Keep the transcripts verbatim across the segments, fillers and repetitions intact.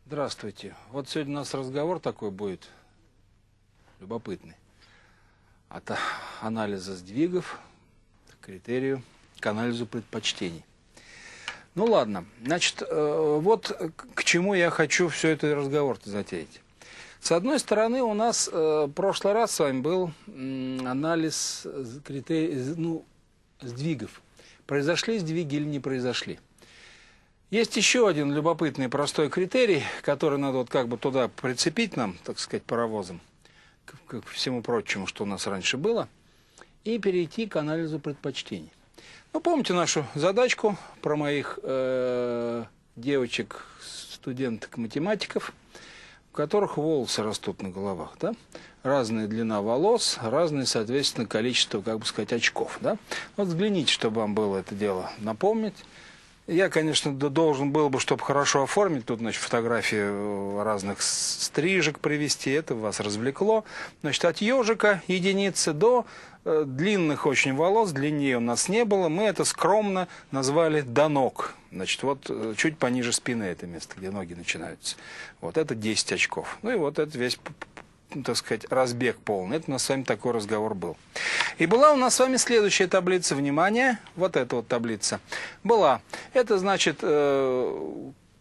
Здравствуйте. Вот сегодня у нас разговор такой будет любопытный. От анализа сдвигов к критерию, к анализу предпочтений. Ну ладно, значит, вот к чему я хочу все это разговор-то затеять. С одной стороны, у нас в прошлый раз с вами был анализ критерий, ну, сдвигов. Произошли сдвиги или не произошли. Есть еще один любопытный простой критерий, который надо вот как бы туда прицепить нам, так сказать, паровозом, к, к всему прочему, что у нас раньше было, и перейти к анализу предпочтений. Ну, помните нашу задачку про моих э, девочек, студенток-математиков, у которых волосы растут на головах, да? Разная длина волос, разное, соответственно, количество, как бы сказать, очков, да? Вот взгляните, чтобы вам было это дело напомнить. Я, конечно, должен был бы, чтобы хорошо оформить, тут, значит, фотографии разных стрижек привести, это вас развлекло. Значит, от ежика единицы до э, длинных очень волос, длиннее у нас не было, мы это скромно назвали до ног. Значит, вот чуть пониже спины это место, где ноги начинаются. Вот это десять очков. Ну и вот это весь, так сказать, разбег полный. Это у нас с вами такой разговор был. И была у нас с вами следующая таблица. Внимание, вот эта вот таблица. Была. Это значит, э,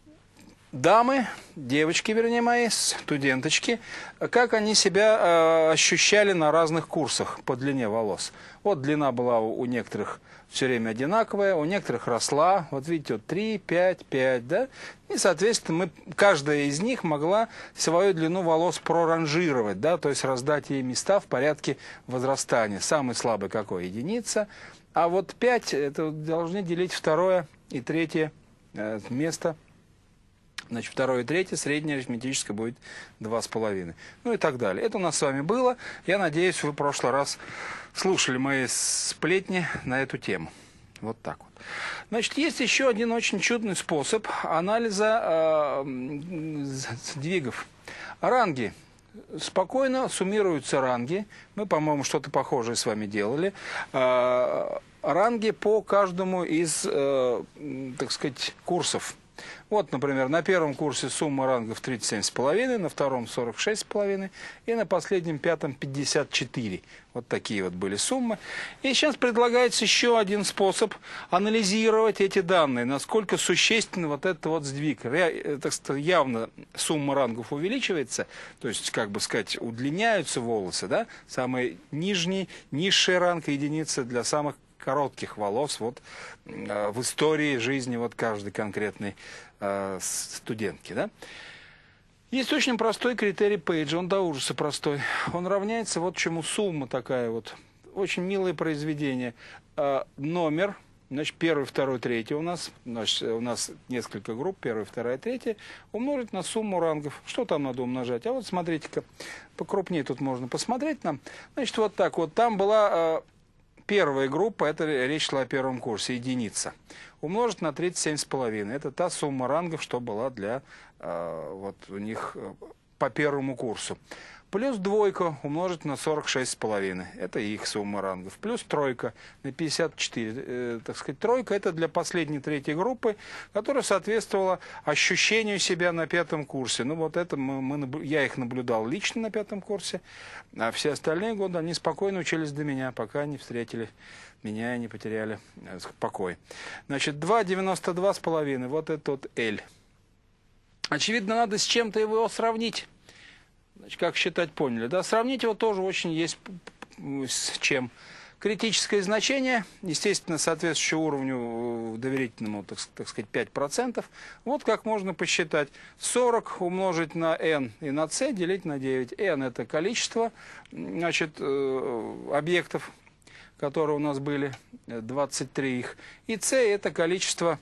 дамы, девочки, вернее, мои, студенточки, как они себя э, ощущали на разных курсах по длине волос. Вот длина была у, у некоторых все время одинаковая, у некоторых росла. Вот видите, вот три, пять, пять, да? И, соответственно, мы, каждая из них могла свою длину волос проранжировать, да, то есть раздать ей места в порядке возрастания. Самый слабый какой? Единица. А вот пять, это должны делить второе и третье э, место. Значит, второе и третье, среднее арифметическое будет два с половиной. Ну и так далее. Это у нас с вами было. Я надеюсь, вы в прошлый раз слушали мои сплетни на эту тему. Вот так вот. Значит, есть еще один очень чудный способ анализа э, сдвигов. Ранги. Спокойно суммируются ранги. Мы, по-моему, что-то похожее с вами делали. Э, ранги по каждому из, э, так сказать, курсов. Вот, например, на первом курсе сумма рангов тридцать семь с половиной, на втором сорок шесть с половиной и на последнем пятом пятьдесят четыре. Вот такие вот были суммы. И сейчас предлагается еще один способ анализировать эти данные, насколько существенно вот этот вот сдвиг. Так сказать, явно сумма рангов увеличивается, то есть, как бы сказать, удлиняются волосы, да? Самый нижний, низший ранг единица для самых коротких волос вот э, в истории жизни вот каждой конкретной э, студентки, да? Есть очень простой критерий Пейджа, он до ужаса простой. Он равняется вот чему сумма такая вот, очень милое произведение. Э, номер, значит, первый, второй, третий у нас, значит, у нас несколько групп, первая, вторая, третья, умножить на сумму рангов. Что там надо умножать? А вот смотрите-ка, покрупнее тут можно посмотреть нам. Значит, вот так вот, там была... Э, Первая группа, это речь шла о первом курсе, единица. Умножить на тридцать семь с половиной. Это та сумма рангов, что была для э, вот у них э, по первому курсу. Плюс двойка умножить на сорок шесть с половиной. Это их сумма рангов. Плюс тройка на пятьдесят четыре. Э, так сказать, тройка это для последней третьей группы, которая соответствовала ощущению себя на пятом курсе. Ну вот это мы, мы, я их наблюдал лично на пятом курсе. А все остальные годы они спокойно учились до меня, пока не встретили меня и не потеряли э, покой. Значит, два девяносто два с половиной. Вот это вот L. Очевидно, надо с чем-то его сравнить. Значит, как считать, поняли, да? Сравнить его тоже очень есть с чем. Критическое значение, естественно, соответствующее уровню доверительному, так, так сказать, пять процентов. Вот как можно посчитать. сорок умножить на n и на c делить на девять. n это количество, значит, объектов, которые у нас были, двадцать три их. И c это количество,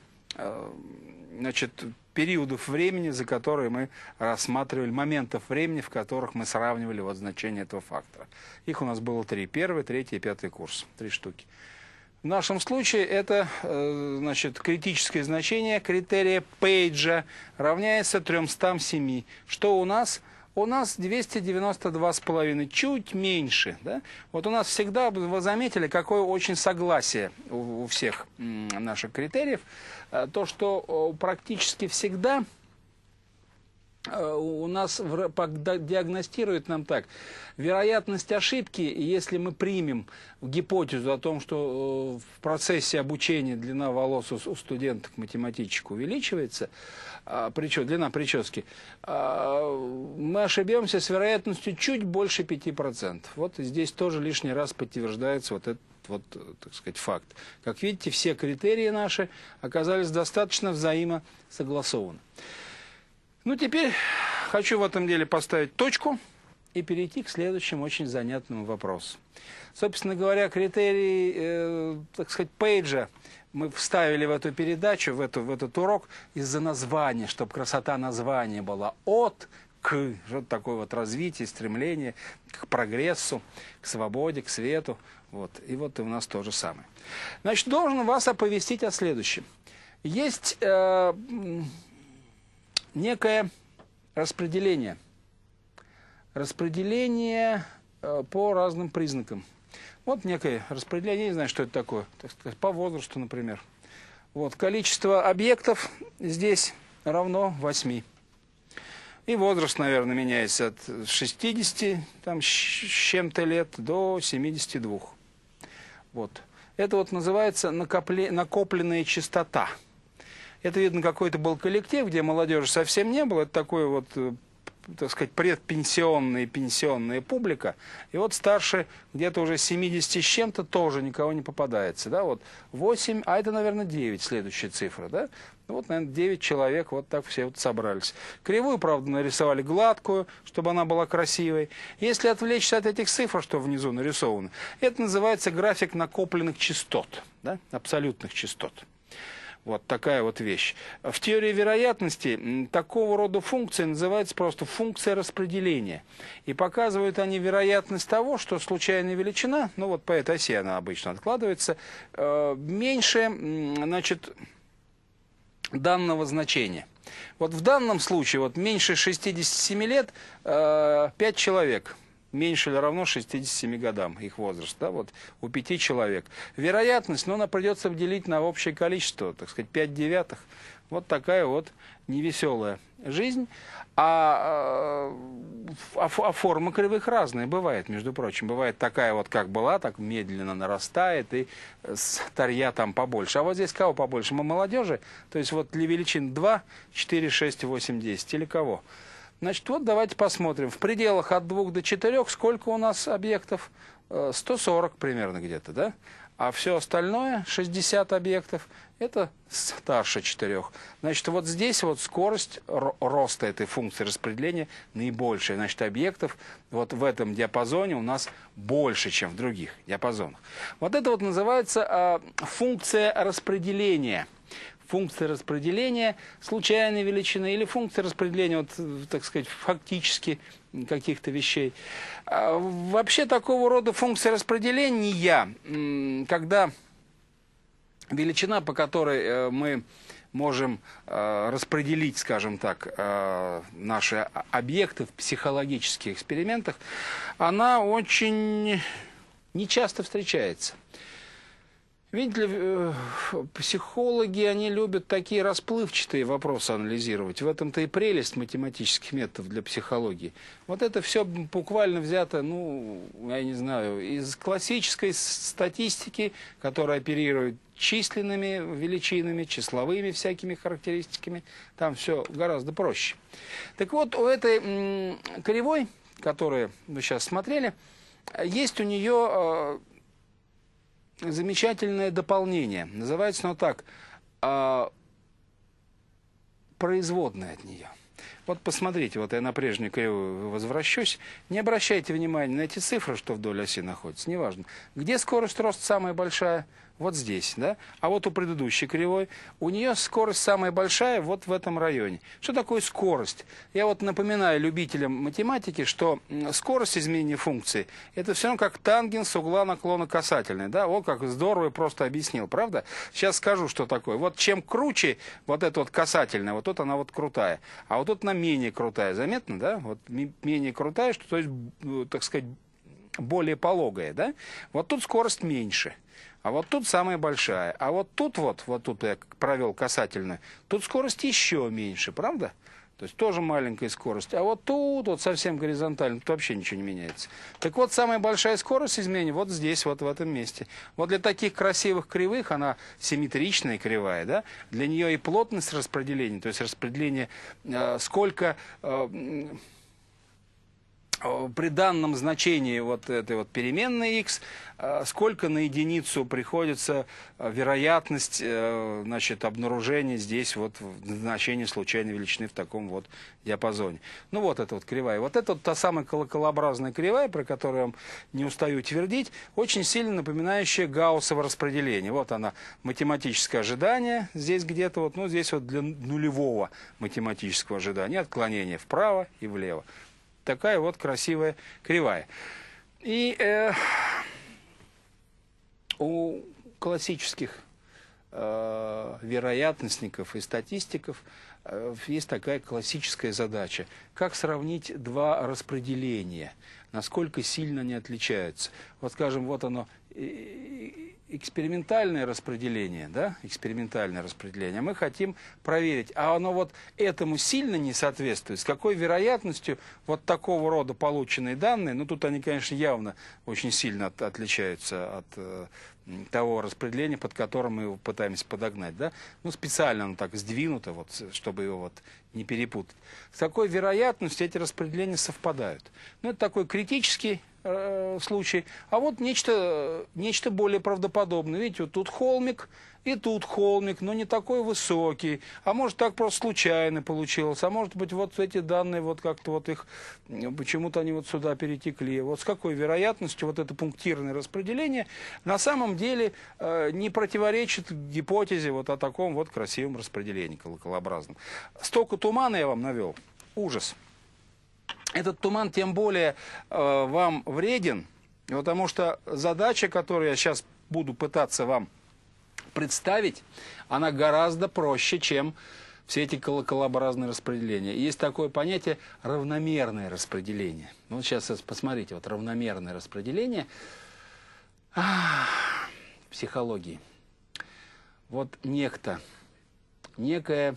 значит, периодов времени, за которые мы рассматривали, моментов времени, в которых мы сравнивали вот значение этого фактора. Их у нас было три. Первый, третий и пятый курс. Три штуки. В нашем случае это, значит, критическое значение критерия Пейджа равняется трёмстам семи. Что у нас? У нас двести девяносто два с половиной, чуть меньше. Да? Вот у нас всегда, вы заметили, какое очень согласие у, у всех наших критериев. То, что практически всегда у нас диагностирует нам так: вероятность ошибки, если мы примем гипотезу о том, что в процессе обучения длина волос у студенток математичек увеличивается, причем длина прически, мы ошибемся с вероятностью чуть больше пяти процентов. Вот здесь тоже лишний раз подтверждается вот этот вот, так сказать, факт. Как видите, все критерии наши оказались достаточно взаимосогласованы. Ну, теперь хочу в этом деле поставить точку и перейти к следующему очень занятному вопросу. Собственно говоря, критерии, э, так сказать, Пейджа мы вставили в эту передачу, в, эту, в этот урок из-за названия, чтобы красота названия была от к. Вот такое вот развитие, стремление к прогрессу, к свободе, к свету. Вот. И вот и у нас то же самое. Значит, должен вас оповестить о следующем. Есть... Э, некое распределение. Распределение э, по разным признакам. Вот некое распределение, я не знаю, что это такое, так сказать, по возрасту, например. Вот, количество объектов здесь равно восьми. И возраст, наверное, меняется от шестидесяти там, с чем-то лет до семидесяти двух. Вот. Это вот называется накопле... накопленная частота. Это, видно, какой-то был коллектив, где молодежи совсем не было. Это такой вот, так сказать, предпенсионная и пенсионная публика. И вот старше где-то уже семидесяти с чем-то тоже никого не попадается. Да? Вот восемь, а это, наверное, девять, следующая цифра. Да? Вот, наверное, девять человек вот так все вот собрались. Кривую, правда, нарисовали гладкую, чтобы она была красивой. Если отвлечься от этих цифр, что внизу нарисовано, это называется график накопленных частот, да? Абсолютных частот. Вот такая вот вещь. В теории вероятности такого рода функции называется просто функция распределения. И показывают они вероятность того, что случайная величина, ну вот по этой оси она обычно откладывается, меньше, значит, данного значения. Вот в данном случае вот меньше шестидесяти семи лет пять человек. Меньше или равно шестидесяти семи годам их возраст, да, вот у пяти человек. Вероятность, но она придется делить на общее количество, так сказать, пять девятых. Вот такая вот невеселая жизнь. А, а, а форма кривых разная бывает, между прочим. Бывает такая вот, как была, так медленно нарастает, и старья там побольше. А вот здесь кого побольше? Мы молодежи, то есть вот для величин два, четыре, шесть, восемь, десять. Или кого? Значит, вот давайте посмотрим. В пределах от двух до четырёх сколько у нас объектов? сто сорок примерно где-то, да? А все остальное, шестьдесят объектов, это старше четырёх. Значит, вот здесь вот скорость роста этой функции распределения наибольшая. Значит, объектов вот в этом диапазоне у нас больше, чем в других диапазонах. Вот это вот называется а, функция распределения. Функция распределения случайной величины или функция распределения, вот, так сказать, фактически каких-то вещей. А вообще такого рода функция распределения, когда величина, по которой мы можем распределить, скажем так, наши объекты в психологических экспериментах, она очень нечасто встречается. Видите ли, психологи, они любят такие расплывчатые вопросы анализировать. В этом-то и прелесть математических методов для психологии. Вот это все буквально взято, ну, я не знаю, из классической статистики, которая оперирует численными величинами, числовыми всякими характеристиками. Там все гораздо проще. Так вот, у этой кривой, которую вы сейчас смотрели, есть у нее замечательное дополнение. Называется оно так, э, производная от нее. Вот посмотрите, вот я на прежнюю кривую возвращусь. Не обращайте внимания на эти цифры, что вдоль оси находятся, неважно. Где скорость роста самая большая? Вот здесь, да? А вот у предыдущей кривой, у нее скорость самая большая вот в этом районе. Что такое скорость? Я вот напоминаю любителям математики, что скорость изменения функции, это все равно как тангенс угла наклона касательной, да? Вот как здорово просто объяснил, правда? Сейчас скажу, что такое. Вот чем круче вот эта вот касательная, вот тут она вот крутая, а вот тут она менее крутая, заметно, да? Вот менее крутая, что, то есть, так сказать, более пологая, да? Вот тут скорость меньше. А вот тут самая большая. А вот тут вот, вот тут я провел касательную, тут скорость еще меньше, правда? То есть тоже маленькая скорость. А вот тут вот совсем горизонтально, тут вообще ничего не меняется. Так вот, самая большая скорость изменения вот здесь, вот в этом месте. Вот для таких красивых кривых, она симметричная кривая, да, для нее и плотность распределения, то есть распределение, э, сколько... Э, при данном значении вот этой вот переменной x, сколько на единицу приходится вероятность, значит, обнаружения здесь вот значения случайной величины в таком вот диапазоне. Ну вот эта вот кривая. Вот это вот та самая колоколообразная кривая, про которую я вам не устаю твердить, очень сильно напоминающая гауссово распределение. Вот она, математическое ожидание, здесь где-то вот, ну здесь вот для нулевого математического ожидания, отклонение вправо и влево. Такая вот красивая кривая. И э, у классических э, вероятностников и статистиков э, есть такая классическая задача. Как сравнить два распределения, насколько сильно они отличаются. Вот скажем, вот оно, экспериментальное распределение, да, экспериментальное распределение. Мы хотим проверить, а оно вот этому сильно не соответствует, с какой вероятностью вот такого рода полученные данные, ну тут они, конечно, явно очень сильно от, отличаются от э, того распределения, под которым мы его пытаемся подогнать, да, ну специально оно так сдвинуто, вот, чтобы его вот не перепутать. С какой вероятностью эти распределения совпадают? Ну это такой критический э, случай, а вот нечто, нечто более правдоподобное. Видите, вот тут холмик, и тут холмик, но не такой высокий. А может так просто случайно получилось. А может быть вот эти данные, вот как-то вот их, почему-то они вот сюда перетекли. Вот с какой вероятностью вот это пунктирное распределение на самом деле э, не противоречит гипотезе вот о таком вот красивом распределении колоколообразном. Столько тумана я вам навел. Ужас. Этот туман тем более э, вам вреден, потому что задача, которую я сейчас буду пытаться вам представить, она гораздо проще, чем все эти колоколообразные распределения. Есть такое понятие равномерное распределение. Вот сейчас посмотрите, вот равномерное распределение в психологии. Вот некто, некая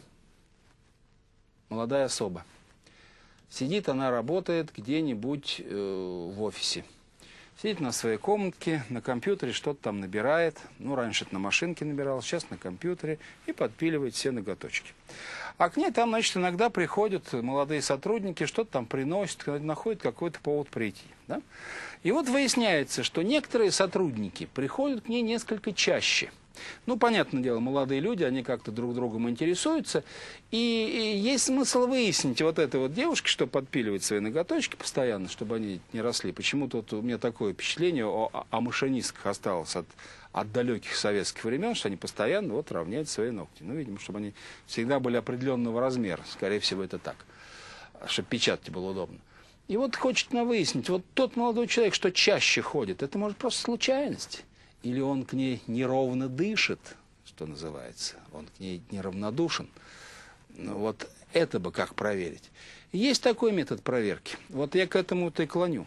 молодая особа. Сидит она, работает где-нибудь э, в офисе. Сидит на своей комнатке, на компьютере что-то там набирает. Ну, раньше это на машинке набирал, сейчас на компьютере. И подпиливает все ноготочки. А к ней там, значит, иногда приходят молодые сотрудники, что-то там приносят, находят какой-то повод прийти. Да? И вот выясняется, что некоторые сотрудники приходят к ней несколько чаще. Ну, понятное дело, молодые люди, они как-то друг другом интересуются. И, и есть смысл выяснить вот этой вот девушке, что подпиливает свои ноготочки постоянно, чтобы они не росли. Почему-то вот у меня такое впечатление о, о машинистках осталось от, от далеких советских времен, что они постоянно вот равняют свои ногти. Ну, видимо, чтобы они всегда были определенного размера. Скорее всего, это так. Чтобы печатать было удобно. И вот хочется выяснить, вот тот молодой человек, что чаще ходит, это может просто случайность. Или он к ней неровно дышит, что называется, он к ней неравнодушен. Ну, вот это бы как проверить. Есть такой метод проверки. Вот я к этому-то и клоню.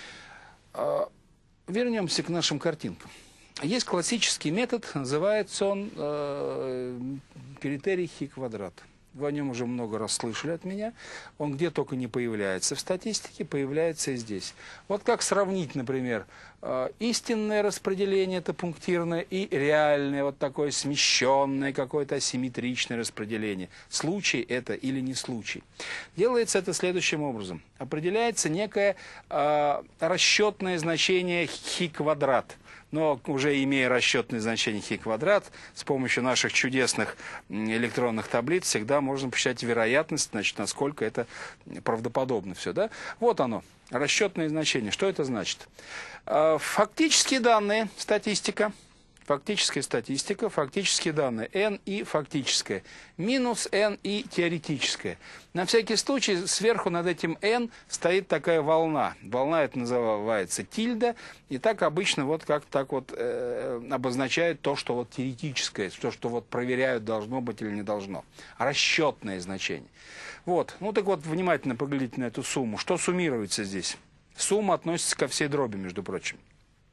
Вернемся к нашим картинкам. Есть классический метод, называется он э, критерий Хи-квадрат. Вы о нем уже много раз слышали от меня. Он где только не появляется в статистике, появляется и здесь. Вот как сравнить, например, истинное распределение, это пунктирное, и реальное, вот такое смещенное, какое-то асимметричное распределение. Случай это или не случай. Делается это следующим образом. Определяется некое э, расчетное значение хи-квадрат. Но уже имея расчетное значение хи-квадрат, с помощью наших чудесных электронных таблиц всегда можно посчитать вероятность, значит, насколько это правдоподобно все. Да? Вот оно, расчетное значение. Что это значит? Фактические данные, статистика, фактическая статистика, фактические данные, n и фактическое, минус n и теоретическое. На всякий случай сверху над этим n стоит такая волна. Волна это называется тильда, и так обычно вот как так вот э, обозначают то, что вот теоретическое, то, что вот проверяют, должно быть или не должно. Расчетное значение. Вот, ну так вот, внимательно поглядите на эту сумму. Что суммируется здесь? Сумма относится ко всей дроби, между прочим.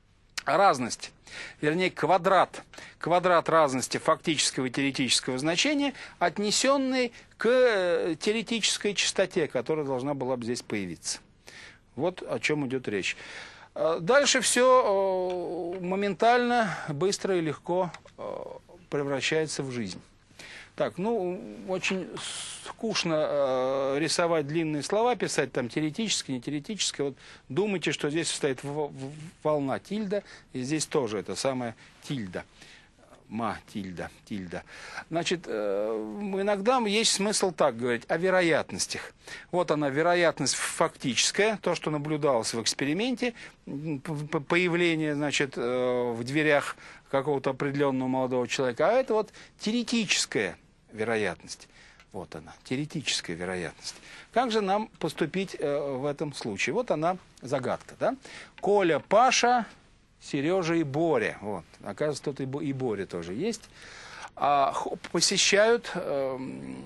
разность, вернее квадрат, квадрат разности фактического и теоретического значения, отнесенный к теоретической частоте, которая должна была бы здесь появиться. Вот о чем идет речь. Дальше все моментально, быстро и легко превращается в жизнь. Так, ну, очень скучно э, рисовать длинные слова, писать там теоретически, не теоретически. Вот думайте, что здесь стоит волна тильда, и здесь тоже это самая тильда. Ма, тильда, тильда. Значит, э, иногда есть смысл так говорить о вероятностях. Вот она, вероятность фактическая, то, что наблюдалось в эксперименте, появление, значит, э, в дверях какого-то определенного молодого человека. А это вот теоретическая вероятность. Вот она, теоретическая вероятность. Как же нам поступить э, в этом случае? Вот она, загадка, да? Коля, Паша, Сережа и Боря. Вот. Оказывается, тут и, и Боря тоже есть. А, посещают э,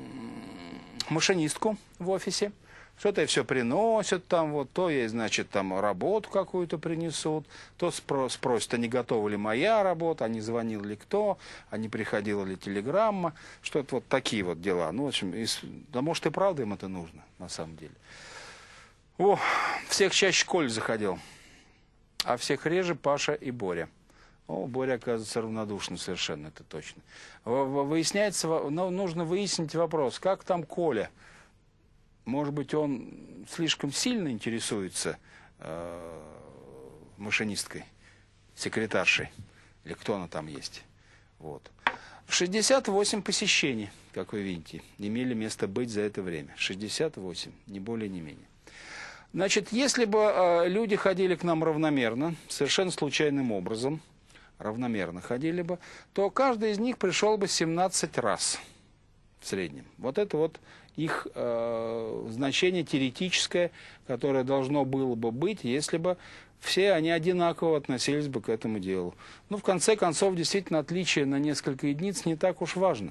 машинистку в офисе. Что-то ей все приносят там, вот, то ей, значит, там работу какую-то принесут, то спро спросят, а не готова ли моя работа, а не звонил ли кто, а не приходила ли телеграмма, что-то вот такие вот дела. Ну, в общем, из... да может и правда им это нужно, на самом деле. О, всех чаще Коль заходил, а всех реже Паша и Боря. О, Боря, оказывается, равнодушен совершенно, это точно. Выясняется, нужно выяснить вопрос, как там Коля? Может быть, он слишком сильно интересуется э, машинисткой, секретаршей, или кто она там есть. Вот. шестьдесят восемь посещений, как вы видите, имели место быть за это время. шестьдесят восемь, ни более, ни менее. Значит, если бы э, люди ходили к нам равномерно, совершенно случайным образом, равномерно ходили бы, то каждый из них пришел бы семнадцать раз в среднем. Вот это вот их э, значение теоретическое, которое должно было бы быть, если бы все они одинаково относились бы к этому делу. Ну, в конце концов, действительно, отличие на несколько единиц не так уж важно.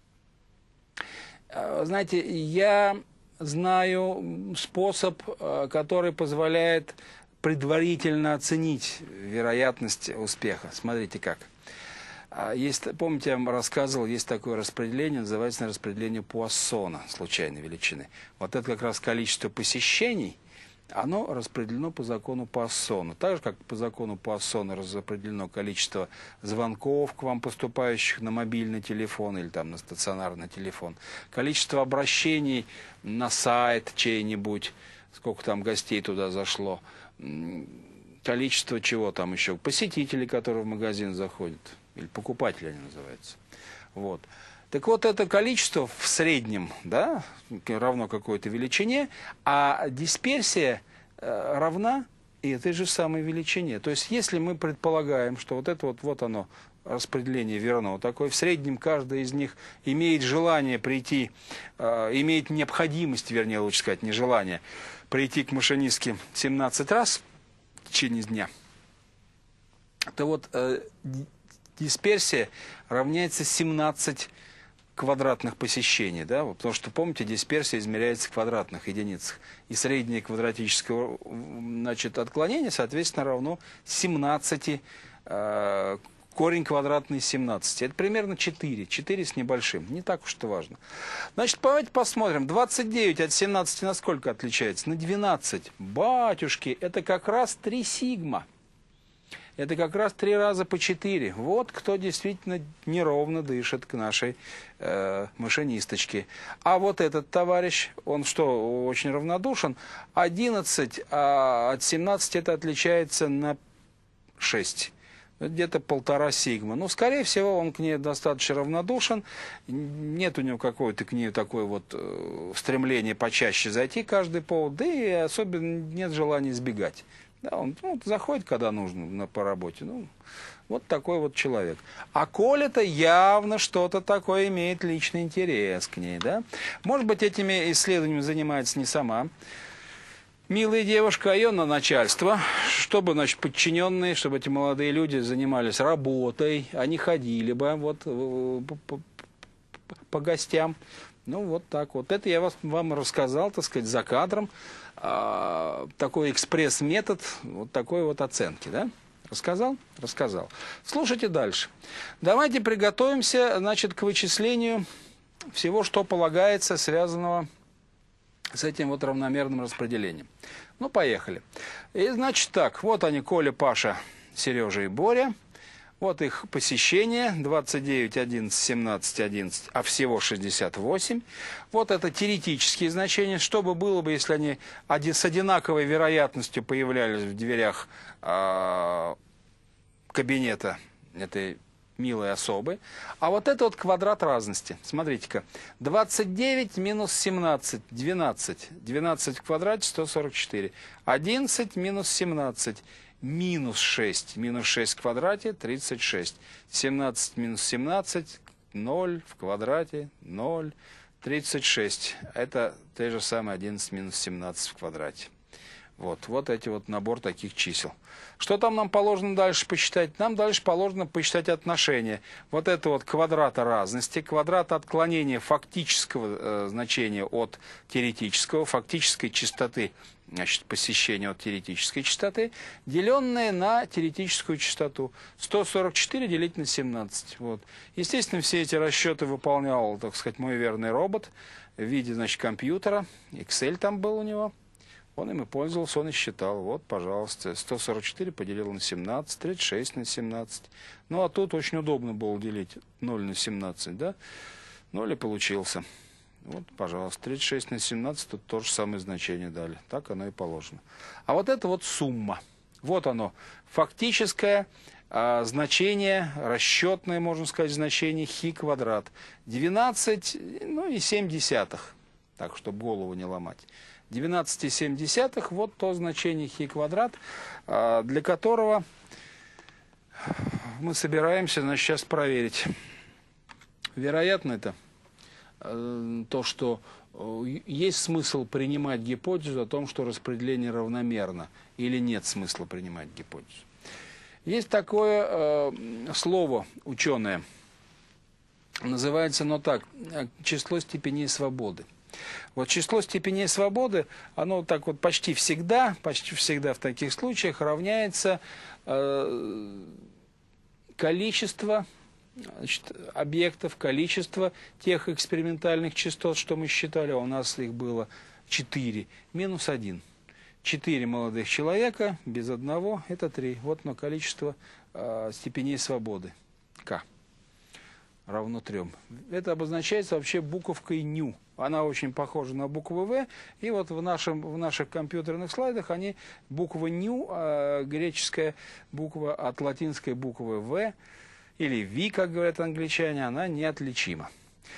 Э, знаете, я знаю способ, э, который позволяет предварительно оценить вероятность успеха. Смотрите как. Есть, помните, я вам рассказывал, есть такое распределение, называется распределение Пуассона, случайной величины. Вот это как раз количество посещений, оно распределено по закону Пуассона. Так же, как по закону Пуассона распределено количество звонков к вам, поступающих на мобильный телефон или там на стационарный телефон, количество обращений на сайт чей-нибудь, сколько там гостей туда зашло, количество чего там еще, посетителей, которые в магазин заходят. Или покупатели они называются. Вот. Так вот, это количество в среднем, да, равно какой-то величине, а дисперсия э, равна этой же самой величине. То есть, если мы предполагаем, что вот это вот, вот оно, распределение верно, вот такое, в среднем каждый из них имеет желание прийти, э, имеет необходимость, вернее, лучше сказать, не желание, прийти к машинистке семнадцать раз в течение дня, то вот э, дисперсия равняется семнадцать квадратных посещений, да, потому что, помните, дисперсия измеряется в квадратных единицах, и среднее квадратическое, значит, отклонение, соответственно, равно семнадцати, э, корень квадратный из семнадцати. Это примерно четыре, четыре с небольшим, не так уж это важно. Значит, давайте посмотрим, двадцать девять от семнадцати на сколько отличается? На двенадцать. Батюшки, это как раз три сигма. Это как раз три раза по четыре. Вот кто действительно неровно дышит к нашей э, машинисточке. А вот этот товарищ, он что, очень равнодушен? одиннадцать, а от семнадцати это отличается на шесть. Где-то полтора сигма. Ну, скорее всего, он к ней достаточно равнодушен. Нет у него какой-то к ней такой вот э, стремления почаще зайти каждый повод. Да и особенно нет желания избегать. Да, он ну, заходит, когда нужно на, по работе. Ну, вот такой вот человек. А Коля-то явно что-то такое имеет личный интерес к ней. Да? Может быть, этими исследованиями занимается не сама милая девушка, а ее на начальство, чтобы, значит, подчиненные, чтобы эти молодые люди занимались работой, они ходили бы вот по, по, по гостям. Ну, вот так вот. Это я вас, вам рассказал, так сказать, за кадром. А, такой экспресс-метод вот такой вот оценки, да? Рассказал? Рассказал. Слушайте дальше. Давайте приготовимся, значит, к вычислению всего, что полагается, связанного с этим вот равномерным распределением. Ну, поехали. И, значит, так, вот они, Коля, Паша, Сережа и Боря. Вот их посещение, двадцать девять, одиннадцать, семнадцать, одиннадцать, а всего шестьдесят восемь. Вот это теоретические значения. Что бы было бы, если они с одинаковой вероятностью появлялись в дверях э, кабинета этой милой особы. А вот это вот квадрат разности. Смотрите-ка. двадцать девять минус семнадцать, двенадцать. двенадцать в квадрате, сто сорок четыре. одиннадцать минус семнадцать. Минус шесть. Минус шесть в квадрате, тридцать шесть. семнадцать минус семнадцать, ноль в квадрате, ноль. тридцать шесть. Это те же самые одиннадцать минус семнадцать в квадрате. Вот, вот эти вот набор таких чисел. Что там нам положено дальше посчитать? Нам дальше положено посчитать отношения. Вот это вот квадрата разности, квадрата отклонения фактического э, значения от теоретического, фактической частоты, значит, посещения от теоретической частоты, деленное на теоретическую частоту. сто сорок четыре делить на семнадцать. Вот. Естественно, все эти расчеты выполнял, так сказать, мой верный робот в виде, значит, компьютера. Excel там был у него. Он им и пользовался, он и считал. Вот, пожалуйста, сто сорок четыре поделил на семнадцать, тридцать шесть на семнадцать. Ну, а тут очень удобно было делить ноль на семнадцать, да? ноль и получился. Вот, пожалуйста, тридцать шесть на семнадцать, тут то же самое значение дали. Так оно и положено. А вот это вот сумма. Вот оно, фактическое а, значение, расчетное, можно сказать, значение хи квадрат. двенадцать, ну и семь десятых. Так, чтобы голову не ломать. двенадцать и семь десятых, вот то значение хи квадрат, для которого мы собираемся, значит, сейчас проверить. Вероятно это то, что есть смысл принимать гипотезу о том, что распределение равномерно, или нет смысла принимать гипотезу. Есть такое слово ученое, называется оно так, число степеней свободы. Вот число степеней свободы, оно так вот почти всегда, почти всегда в таких случаях равняется э, количество, значит, объектов, количество тех экспериментальных частот, что мы считали, а у нас их было четыре, минус один. четыре молодых человека без одного, это три. Вот оно количество э, степеней свободы, k, равно трем. Это обозначается вообще буковкой ню. Она очень похожа на букву В, и вот в, нашем, в наших компьютерных слайдах они, буква ню, э, греческая буква от латинской буквы В, или Ви, как говорят англичане, она неотличима.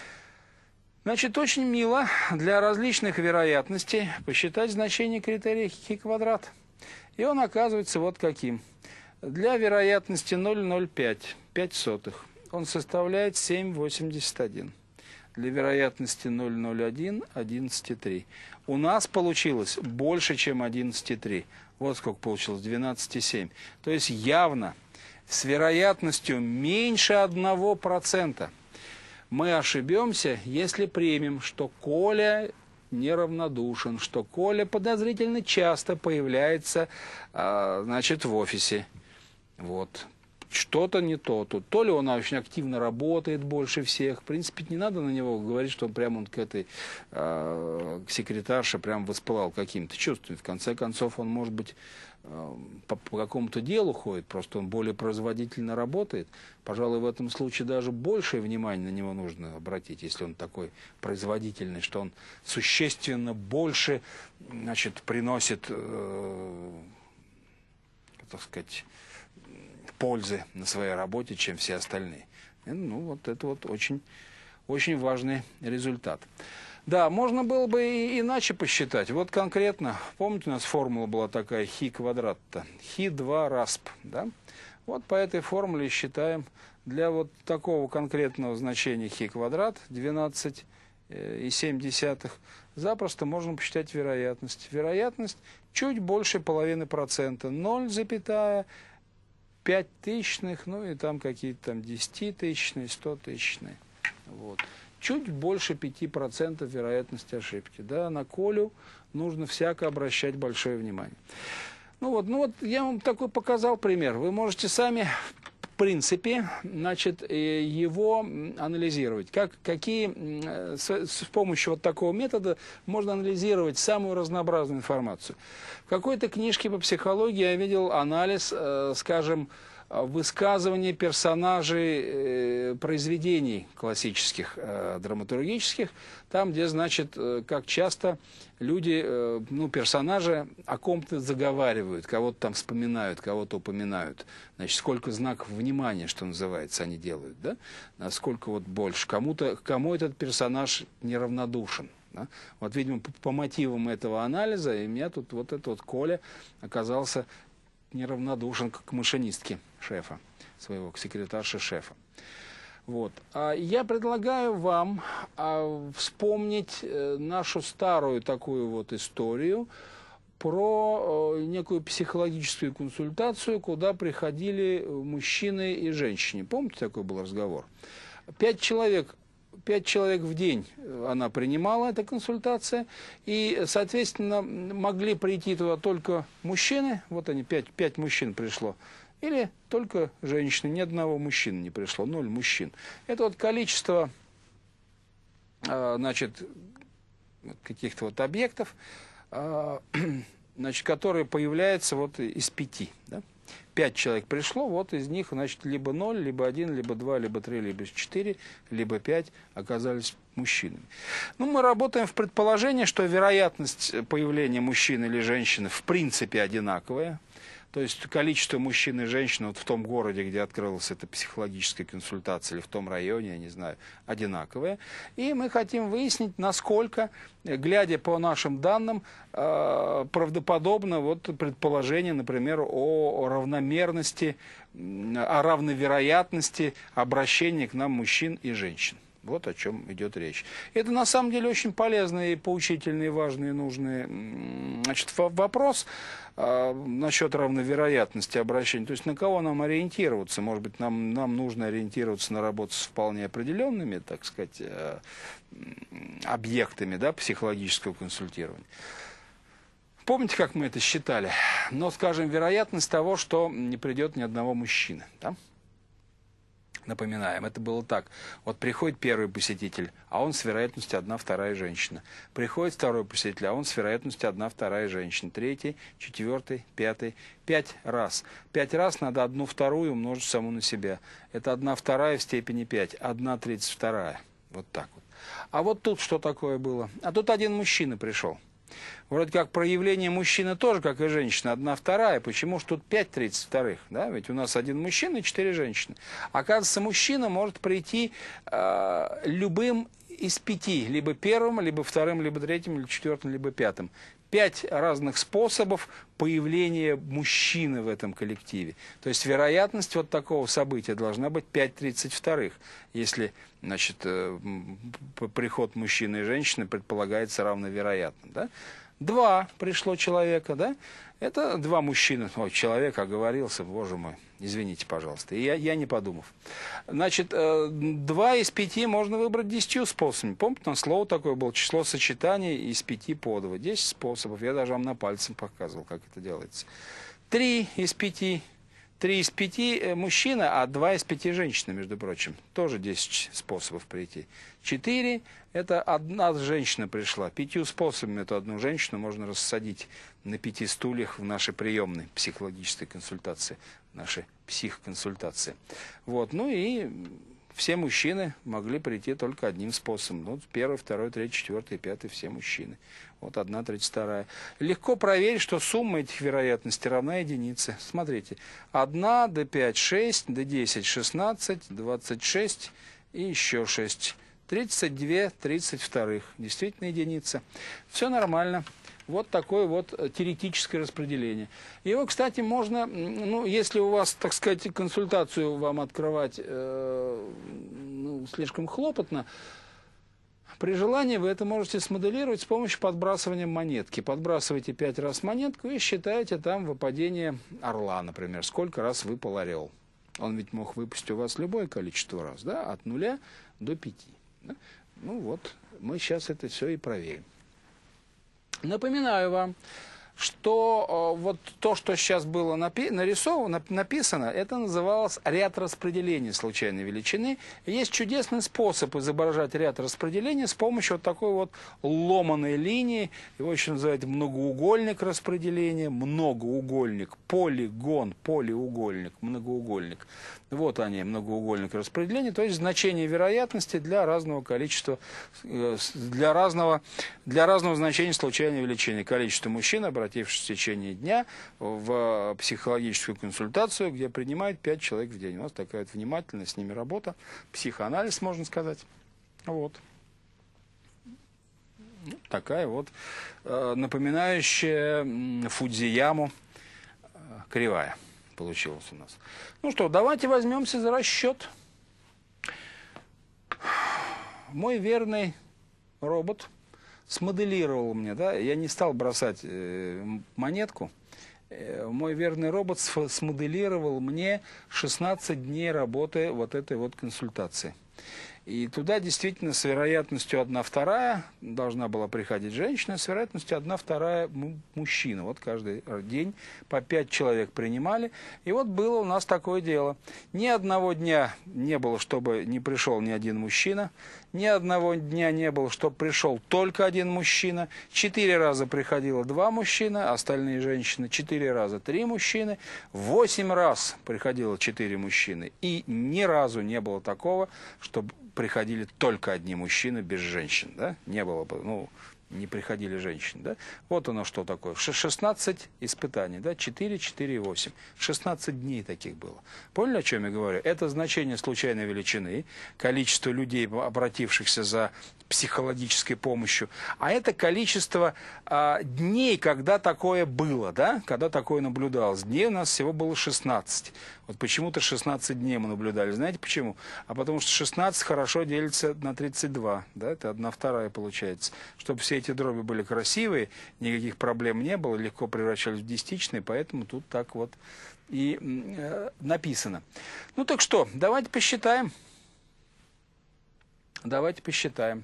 Значит, очень мило для различных вероятностей посчитать значение критерия хи квадрат. И он оказывается вот каким. Для вероятности ноль целых ноль пять, пять сотых, он составляет семь целых восемьдесят один. Для вероятности ноль целых ноль один, одиннадцать целых три. У нас получилось больше, чем одиннадцать целых три. Вот сколько получилось, двенадцать целых семь. То есть явно с вероятностью меньше одного процента мы ошибемся, если примем, что Коля неравнодушен, что Коля подозрительно часто появляется, значит, в офисе. Вот. Что-то не то. Тут то ли он очень активно работает больше всех. В принципе, не надо на него говорить, что он прямо он к этой э, к секретарше прям воспылал каким-то чувством. В конце концов, он, может быть, э, по, по какому-то делу ходит, просто он более производительно работает. Пожалуй, в этом случае даже большее внимание на него нужно обратить, если он такой производительный, что он существенно больше, значит, приносит, э, так сказать, пользы на своей работе, чем все остальные. И, ну, вот это вот очень, очень важный результат. Да, можно было бы и иначе посчитать. Вот конкретно, помните, у нас формула была такая хи квадрат-то, хи два расп, да? Вот по этой формуле считаем для вот такого конкретного значения хи квадрат, двенадцать и семь десятых, запросто можно посчитать вероятность. Вероятность чуть больше половины процента, ноль целых пять тысячных, ну и там какие-то там десятитысячные, стотысячные. Вот. Чуть больше пяти процентов вероятности ошибки. Да, на Колю нужно всяко обращать большое внимание. Ну вот, ну вот я вам такой показал пример. Вы можете сами, в принципе, значит, его анализировать. Как, какие, с, с помощью вот такого метода можно анализировать самую разнообразную информацию. В какой-то книжке по психологии я видел анализ, э, скажем, высказывания персонажей э, произведений классических, э, драматургических, там, где, значит, э, как часто люди, э, ну, персонажи о ком-то заговаривают, кого-то там вспоминают, кого-то упоминают. Значит, сколько знаков внимания, что называется, они делают, да? Насколько вот больше. Кому-то, кому этот персонаж неравнодушен. Да? Вот, видимо, по, по мотивам этого анализа, и у меня тут вот этот вот Коля оказался неравнодушен к машинистке шефа своего, к секретарше шефа. Вот. А я предлагаю вам а, вспомнить э, нашу старую такую вот историю про э, некую психологическую консультацию, куда приходили мужчины и женщины. Помните, такой был разговор? Пять человек Пять человек в день она принимала, эта консультация, и, соответственно, могли прийти туда только мужчины, вот они, пять, пять мужчин пришло, или только женщины, ни одного мужчины не пришло, ноль мужчин. Это вот количество, значит, каких-то вот объектов, значит, которые появляются вот из пяти, да? Пять человек пришло, вот из них, значит, либо ноль, либо один, либо два, либо три, либо четыре, либо пять оказались мужчинами. Ну, мы работаем в предположении, что вероятность появления мужчины или женщины в принципе одинаковая. То есть количество мужчин и женщин вот в том городе, где открылась эта психологическая консультация, или в том районе, я не знаю, одинаковое. И мы хотим выяснить, насколько, глядя по нашим данным, правдоподобно вот предположение, например, о равномерности, о равной вероятности обращения к нам мужчин и женщин. Вот о чем идет речь. Это на самом деле очень полезный, поучительный, важный, нужный, значит, вопрос э, насчет равновероятности обращения. То есть на кого нам ориентироваться? Может быть, нам, нам нужно ориентироваться на работу с вполне определенными, так сказать, э, объектами, да, психологического консультирования. Помните, как мы это считали? Но, скажем, вероятность того, что не придет ни одного мужчины, да? Напоминаем, это было так. Вот приходит первый посетитель, а он с вероятностью одна вторая женщина. Приходит второй посетитель, а он с вероятностью одна вторая женщина. Третий, четвертый, пятый. Пять раз. Пять раз надо одну вторую умножить саму на себя. Это одна вторая в степени пять. Одна тридцать вторая. Вот так вот. А вот тут что такое было? А тут один мужчина пришел. Вроде как проявление мужчины тоже, как и женщина, одна вторая. Почему же тут пять тридцать вторых? Да? Ведь у нас один мужчина и четыре женщины. Оказывается, мужчина может прийти э, любым из пяти. Либо первым, либо вторым, либо третьим, либо четвертым, либо пятым. Пять разных способов появления мужчины в этом коллективе. То есть вероятность вот такого события должна быть пять тридцать вторых, если, значит, приход мужчины и женщины предполагается равновероятно. Да? Два пришло человека, да? Это два мужчины. Ой, человек оговорился, боже мой. Извините, пожалуйста. И я, я не подумав. Значит, два из пяти можно выбрать десятью способами. Помните, там слово такое было, число сочетаний из пяти по два. Десять способов. Я даже вам на пальцем показывал, как это делается. Три из пяти. Три из пяти мужчина, а два из пяти женщина, между прочим. Тоже десять способов прийти. Четыре – это одна женщина пришла. Пятью способами эту одну женщину можно рассадить на пяти стульях в нашей приемной психологической консультации, в нашей психконсультации. Вот. Ну и все мужчины могли прийти только одним способом. Ну, первый, второй, третий, четвертый, пятый – все мужчины. Вот одна тридцать вторая. Легко проверить, что сумма этих вероятностей равна единице. Смотрите. одна, до пять, шесть, до десять, шестнадцать, двадцать шесть и еще шесть. тридцать два, тридцать вторых. Действительно единица. Все нормально. Вот такое вот теоретическое распределение. Его, кстати, можно, ну, если у вас, так сказать, консультацию вам открывать э, ну, слишком хлопотно, при желании вы это можете смоделировать с помощью подбрасывания монетки. Подбрасываете пять раз монетку и считаете там выпадение орла, например. Сколько раз выпал орел. Он ведь мог выпасть у вас любое количество раз, да, от нуля до пяти. Да? Ну вот, мы сейчас это все и проверим. Напоминаю вам, что э, вот то, что сейчас было напи нарисовано, написано, это называлось ряд распределений случайной величины. И есть чудесный способ изображать ряд распределений с помощью вот такой вот ломаной линии. Его еще называют многоугольник распределения, многоугольник, полигон, полиугольник, многоугольник. Вот они, многоугольник распределения, то есть значение вероятности для разного количества, для разного, для разного значения случайной величины. Количество мужчин, обратившихся в течение дня в психологическую консультацию, где принимают пять человек в день. У нас такая вот внимательная с ними работа, психоанализ, можно сказать. Вот. Такая вот напоминающая Фудзияму кривая получилась у нас. Ну что, давайте возьмемся за расчет. Мой верный робот смоделировал мне, да, я не стал бросать э, монетку. Э, мой верный робот смоделировал мне шестнадцать дней работы вот этой вот консультации. И туда действительно с вероятностью одна вторая должна была приходить женщина, с вероятностью одна вторая мужчина. Вот каждый день по пять человек принимали. И вот было у нас такое дело. Ни одного дня не было, чтобы не пришел ни один мужчина. Ни одного дня не было, чтобы пришел только один мужчина. Четыре раза приходило два мужчины, остальные женщины. Четыре раза три мужчины. Восемь раз приходило четыре мужчины. И ни разу не было такого, чтобы приходили только одни мужчины без женщин, да? Не было бы, ну, не приходили женщины, да? Вот оно что такое. шестнадцать испытаний, да? четыре, четыре и восемь. шестнадцать дней таких было. Поняли, о чем я говорю? Это значение случайной величины, количество людей, обратившихся за психологической помощью, а это количество а, дней, когда такое было, да? Когда такое наблюдалось. Дней у нас всего было шестнадцать. Вот почему-то шестнадцать дней мы наблюдали. Знаете почему? А потому что шестнадцать хорошо делится на тридцать два. Да? Это одна вторая получается. Чтобы все эти дроби были красивые, никаких проблем не было, легко превращались в десятичные, поэтому тут так вот и э, написано. Ну так что, давайте посчитаем. Давайте посчитаем.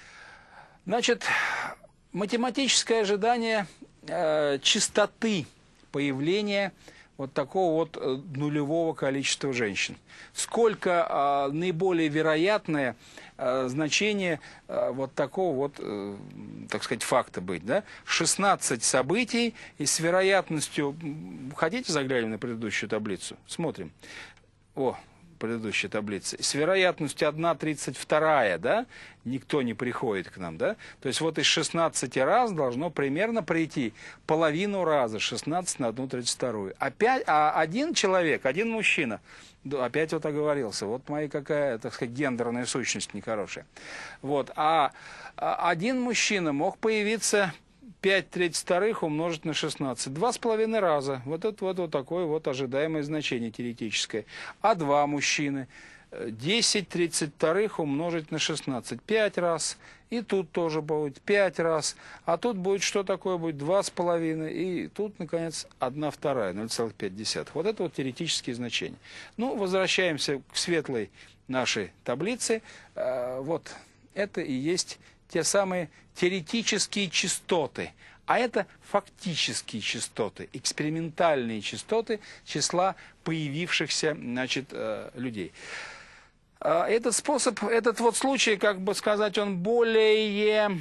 Значит, математическое ожидание э, частоты появления вот такого вот э, нулевого количества женщин. Сколько э, наиболее вероятное э, значение э, вот такого вот, э, так сказать, факта быть, да? шестнадцать событий, и с вероятностью... Хотите заглянем на предыдущую таблицу? Смотрим. О, предыдущей таблицы, с вероятностью одна тридцать два, да, никто не приходит к нам, да, то есть вот из шестнадцати раз должно примерно прийти половину раза, шестнадцать на одну тридцать два. Опять, а один человек, один мужчина, опять вот оговорился, вот моя какая, так сказать, гендерная сущность нехорошая, вот, а один мужчина мог появиться пять тридцать вторых умножить на шестнадцать. Два с половиной раза. Вот это вот, вот такое вот ожидаемое значение теоретическое. А два мужчины. десять тридцать вторых умножить на шестнадцать. пять раз. И тут тоже будет пять раз. А тут будет что такое? Будет два с половиной. И тут, наконец, одна вторая. ноль целых пять десятых. Вот это вот теоретические значения. Ну, возвращаемся к светлой нашей таблице. Вот это и есть те самые теоретические частоты, а это фактические частоты, экспериментальные частоты числа появившихся, значит, людей. Этот способ, этот вот случай, как бы сказать, он более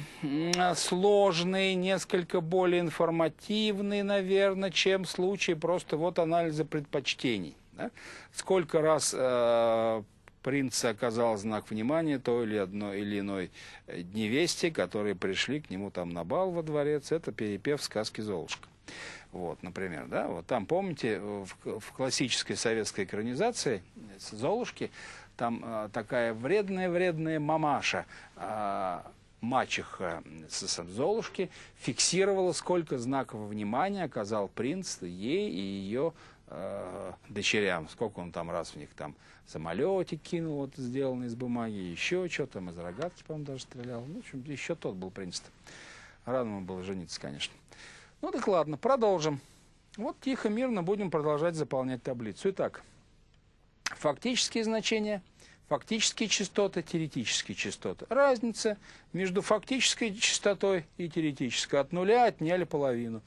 сложный, несколько более информативный, наверное, чем случай просто вот анализа предпочтений. Да? Сколько раз э, принц оказал знак внимания той или одной или иной невесте, которые пришли к нему там на бал во дворец. Это перепев сказки «Золушка». Вот, например, да, вот там, помните, в, в классической советской экранизации «Золушки» там э, такая вредная-вредная мамаша, э, мачеха Золушки, фиксировала, сколько знаков внимания оказал принц ей и ее э, дочерям. Сколько он там раз в них там самолетик кинул, вот сделанный из бумаги, еще что-то, там из рогатки, по-моему, даже стрелял. Ну, в общем, еще тот был принц. Рано ему было жениться, конечно. Ну так ладно, продолжим. Вот тихо, мирно будем продолжать заполнять таблицу. Итак, фактические значения, фактические частоты, теоретические частоты. Разница между фактической частотой и теоретической. От нуля отняли половину.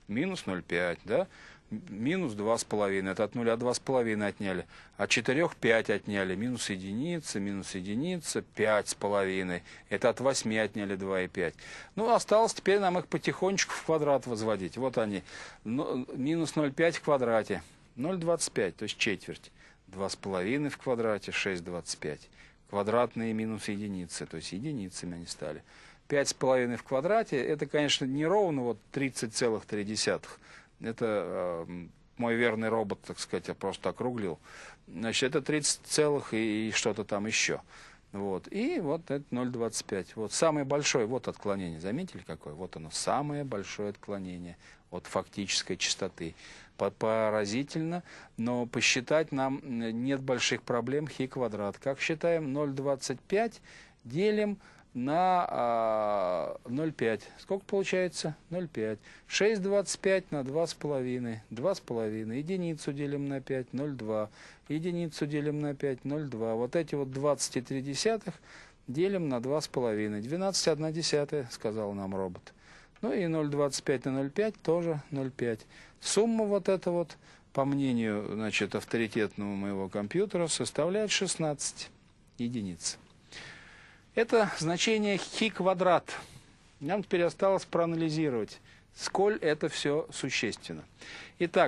минус ноль целых пять десятых, да, минус два с половиной, это от нуля два с половиной отняли, от четырёх пять отняли, минус единица, минус единица, пять с половиной, это от восьми отняли два и пять. Ну, осталось теперь нам их потихонечку в квадрат возводить. Вот они, минус ноль целых пять в квадрате, ноль целых двадцать пять, то есть четверть, два с половиной в квадрате, шесть целых двадцать пять. Квадратные минус единицы, то есть единицами они стали. пять с половиной в квадрате, это, конечно, не ровно вот тридцать целых три десятых. Это э, мой верный робот, так сказать, я просто округлил. Значит, это тридцать целых и, и что-то там еще. Вот. И вот это ноль целых двадцать пять. Вот самое большое, вот отклонение. Заметили какое? Вот оно, самое большое отклонение от фактической частоты. Поразительно, но посчитать нам нет больших проблем. Хи квадрат. Как считаем? ноль целых двадцать пять делим на а, ноль целых пять. Сколько получается? ноль целых пять. шесть целых двадцать пять на два с половиной. два с половиной. Единицу делим на пять. ноль целых два. Единицу делим на пять. ноль целых два. Вот эти вот двадцать целых три десятых делим на два с половиной. двенадцать целых одна десятая, сказал нам робот. Ну и ноль целых двадцать пять на ноль целых пять тоже ноль целых пять. Сумма вот эта вот, по мнению, значит, авторитетного моего компьютера, составляет шестнадцать единиц. Это значение хи квадрат. Нам теперь осталось проанализировать, сколь это все существенно. Итак,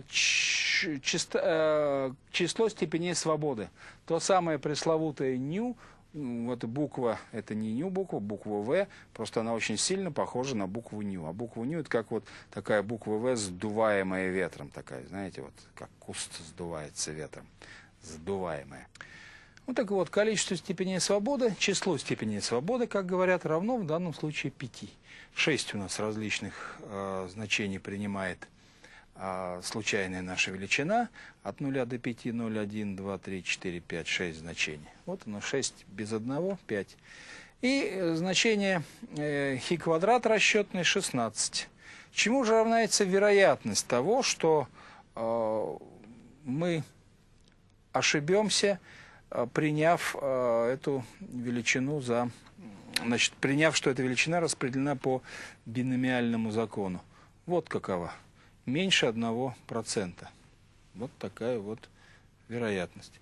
число степеней свободы. То самое пресловутое ню. Вот буква, это не ню буква, буква В, просто она очень сильно похожа на букву ню. А буква ню это как вот такая буква В, сдуваемая ветром, такая, знаете, вот как куст сдувается ветром, сдуваемая. Ну так вот, количество степеней свободы, число степеней свободы, как говорят, равно в данном случае пяти. шесть у нас различных э, значений принимает э, случайная наша величина. От нуля до пяти, ноль, один, два, три, четыре, пять, шесть значений. Вот оно, шесть без одного, пять. И значение э, хи квадрат расчетный шестнадцать. Чему же равняется вероятность того, что э, мы ошибемся, приняв э, эту величину за, значит, приняв, что эта величина распределена по биномиальному закону. Вот какова. Меньше одного процента. Вот такая вот вероятность.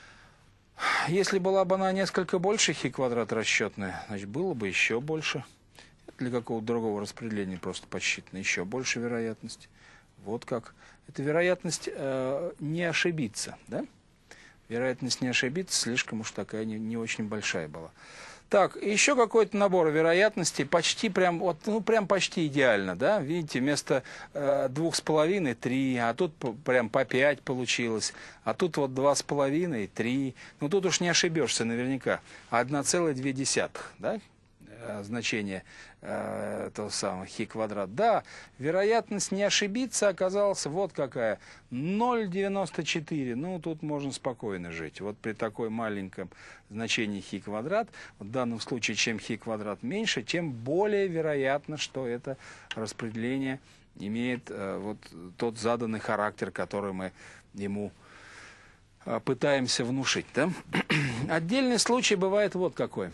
Если была бы она несколько больше, хи квадрат расчетная, значит, было бы еще больше. Для какого-то другого распределения просто подсчитано еще больше вероятность. Вот как. Это вероятность э, не ошибиться, да? Вероятность не ошибиться слишком уж такая не, не очень большая была. Так, еще какой-то набор вероятностей, почти прям, вот, ну прям почти идеально, да? Видите, вместо э, двух с половиной три, а тут прям по пять получилось, а тут вот два с половиной, три. Ну тут уж не ошибешься наверняка. одна целая две десятых, да? Значение э, этого самого хи квадрат. Да, вероятность не ошибиться оказалась вот какая. ноль целых девяносто четыре. Ну, тут можно спокойно жить. Вот при такой маленьком значении хи квадрат, в данном случае, чем хи квадрат меньше, тем более вероятно, что это распределение имеет э, вот тот заданный характер, который мы ему э, пытаемся внушить. Да? Отдельный случай бывает вот какой.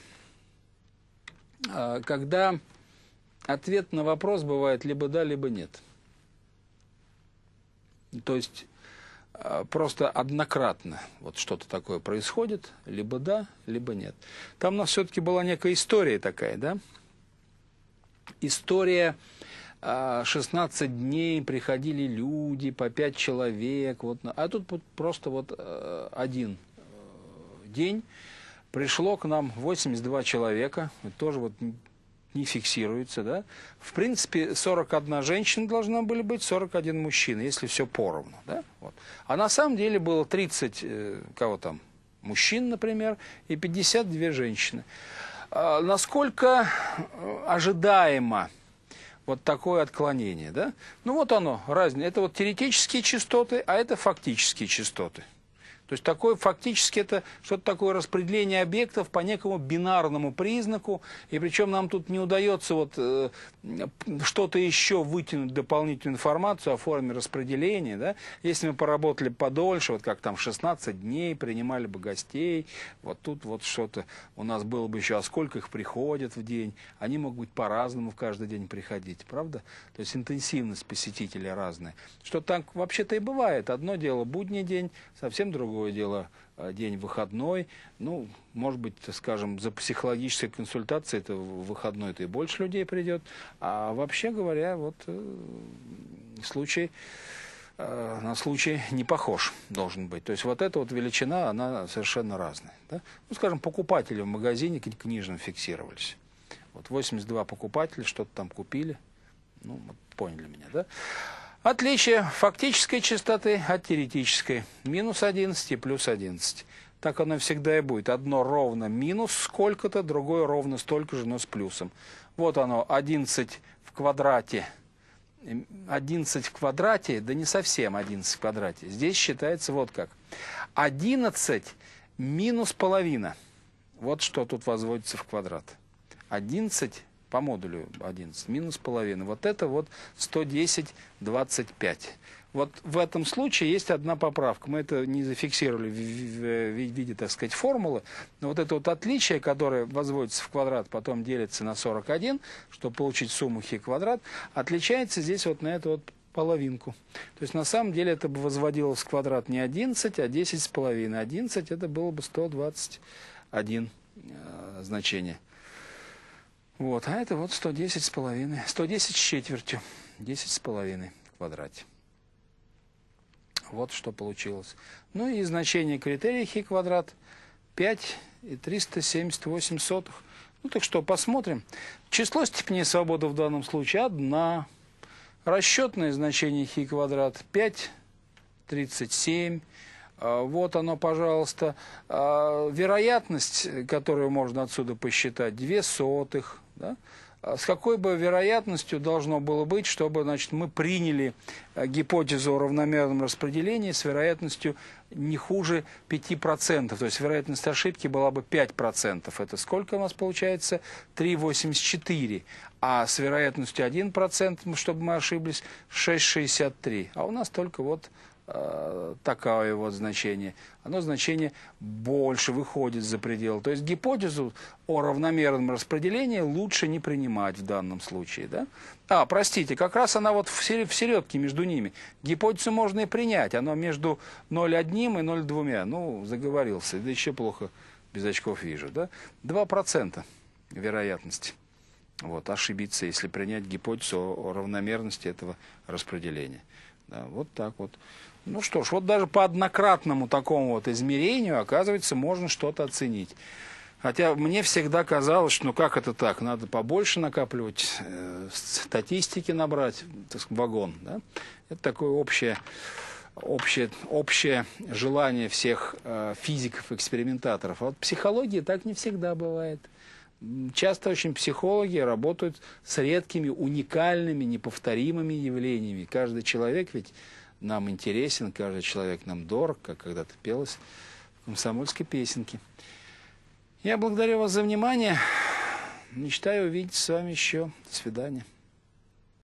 Когда ответ на вопрос бывает либо да, либо нет. То есть просто однократно вот что-то такое происходит, либо да, либо нет. Там у нас все-таки была некая история такая, да? История, шестнадцать дней приходили люди, по пять человек, вот, а тут просто вот один день. Пришло к нам восемьдесят два человека, тоже вот не фиксируется, да. В принципе, сорок одна женщина должна были быть, сорок один мужчина, если все поровну, да. Вот. А на самом деле было тридцать, кого там, мужчин, например, и пятьдесят две женщины. А насколько ожидаемо вот такое отклонение, да? Ну вот оно, разница. Это вот теоретические частоты, а это фактические частоты. То есть такое фактически это что-то такое распределение объектов по некому бинарному признаку, и причем нам тут не удается вот э, что-то еще вытянуть, дополнительную информацию о форме распределения, да? Если мы поработали подольше, вот как там шестнадцать дней, принимали бы гостей, вот тут вот что-то у нас было бы еще, а сколько их приходят в день, они могут быть по-разному в каждый день приходить, правда? То есть интенсивность посетителей разная. Что так вообще-то и бывает. Одно дело будний день, совсем другое дело день выходной. Ну, может быть, скажем, за психологической консультацией это выходной-то и больше людей придет. А вообще говоря, вот случай на случай не похож должен быть. То есть вот эта вот величина, она совершенно разная. Да? Ну, скажем, покупатели в магазине книжном фиксировались. Вот восемьдесят два покупателя что-то там купили. Ну, вот поняли меня, да? Отличие фактической частоты от теоретической. Минус одиннадцать и плюс одиннадцать. Так оно всегда и будет. Одно ровно минус сколько-то, другое ровно столько же, но с плюсом. Вот оно, одиннадцать в квадрате. одиннадцать в квадрате, да не совсем одиннадцать в квадрате. Здесь считается вот как. одиннадцать минус половина. Вот что тут возводится в квадрат. одиннадцать по модулю одиннадцать минус половина. Вот это вот сто десять двадцать пять. Вот в этом случае есть одна поправка. Мы это не зафиксировали в виде, так сказать, формулы. Но вот это вот отличие, которое возводится в квадрат, потом делится на сорок один, чтобы получить сумму хи квадрат, отличается здесь вот на эту вот половинку. То есть на самом деле это бы возводилось в квадрат не одиннадцать, а десять с половиной. одиннадцать это было бы сто двадцать один э, значение. Вот, а это вот сто десять с половиной, сто десять с четвертью, десять с половиной в квадрате. Вот что получилось. Ну и значение критерия хи квадрат пять и триста семьдесят восемь сотых. Ну так что, посмотрим. Число степеней свободы в данном случае одна. Расчетное значение хи квадрат пять тридцать семь. Вот оно, пожалуйста. Вероятность, которую можно отсюда посчитать, две сотых. Да? С какой бы вероятностью должно было быть, чтобы, значит, мы приняли гипотезу о равномерном распределении с вероятностью не хуже пяти процентов. То есть вероятность ошибки была бы пять процентов. Это сколько у нас получается? три целых восемьдесят четыре. А с вероятностью один процент, чтобы мы ошиблись, шесть целых шестьдесят три. А у нас только вот такое вот значение. Оно значение больше выходит за пределы. То есть гипотезу о равномерном распределении лучше не принимать в данном случае. Да? А, простите, как раз она вот в середке между ними. Гипотезу можно и принять. Оно между ноль целых одним и ноль целых двумя. Ну, заговорился. Да еще плохо без очков вижу. Да? два процента вероятности. Вот, ошибиться, если принять гипотезу о равномерности этого распределения. Да, вот так вот. Ну что ж, вот даже по однократному такому вот измерению, оказывается, можно что-то оценить. Хотя мне всегда казалось, что ну как это так, надо побольше накапливать, э, статистики набрать, так сказать, вагон. Да? Это такое общее, общее, общее желание всех э, физиков-экспериментаторов. А вот в психологии так не всегда бывает. Часто очень психологи работают с редкими, уникальными, неповторимыми явлениями. Каждый человек ведь нам интересен, каждый человек нам дорог, как когда-то пелось в комсомольской песенке. Я благодарю вас за внимание. Мечтаю увидеться с вами еще. До свидания.